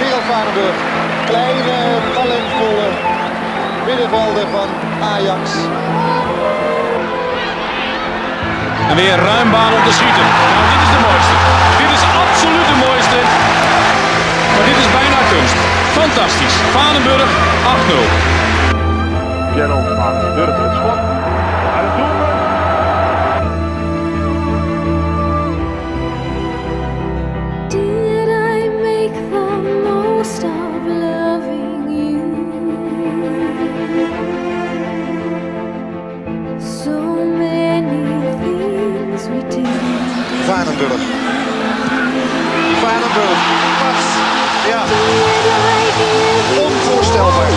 Gerald Vanenburg, kleine, talentvolle middenvelder van Ajax. En weer ruim baan om te schieten. Nou, dit is de mooiste. Dit is absoluut de mooiste. Maar dit is bijna kunst. Fantastisch. Vanenburg 8-0. Gerald Vanenburg het schot. Naar het doelpunt. Did I make the most of loving you? So many things we didn't do. Vanenburg. Vanenburg. Pas. Ja. Onvoorstelbaar.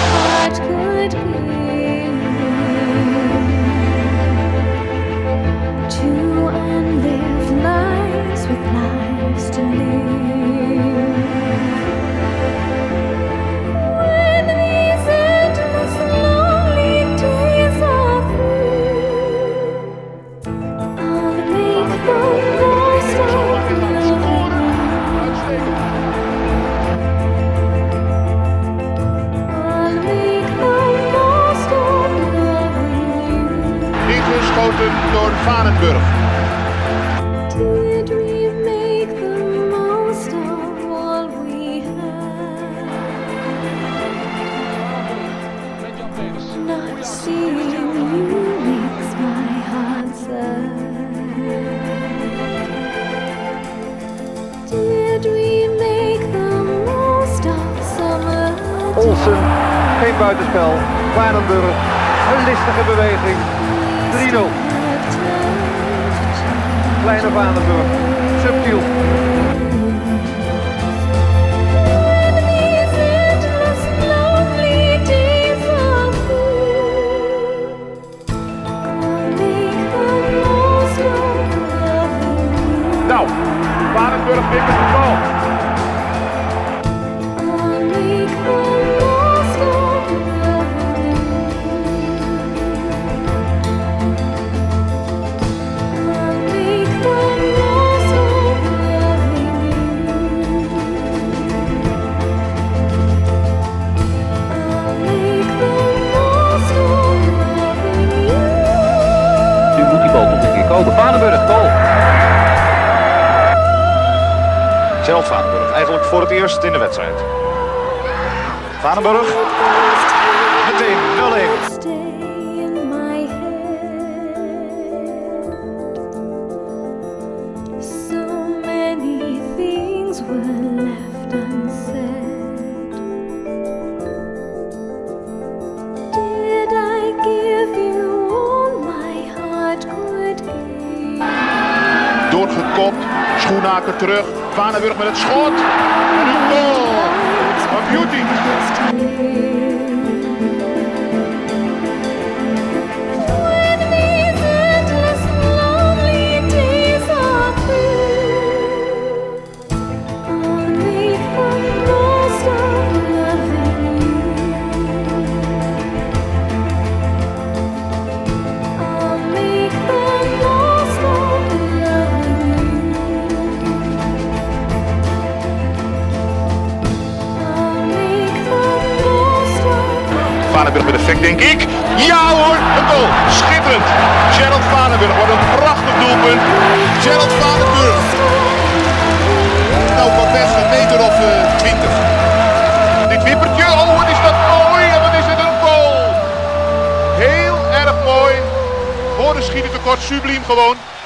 Ingeschoten door Vanenburg. Did we make the most of what we had? Not seeing you makes my heart sad. Did we make the most of summer? Olsen, geen buitenspel. Vanenburg, een listige beweging. 3-0. Kleine Vanenburg, subtiel. Nou, Vanenburg wint het bal. Komen. Vanenburg, goal. Gerald Vanenburg, eigenlijk voor het eerst in de wedstrijd. Vanenburg, meteen 0-1. Doorgekopt, Schoenaker terug, Vanenburg met het schot en een goal, een beauty. Vanenburg met effect, denk ik. Ja hoor, een goal. Schitterend. Gerald Vanenburg, wat een prachtig doelpunt. Gerald Vanenburg. Nou, wat best een meter of 20. Dit wippertje, oh wat is dat mooi. En wat is het een goal. Heel erg mooi. Voor de schieter tekort, subliem gewoon.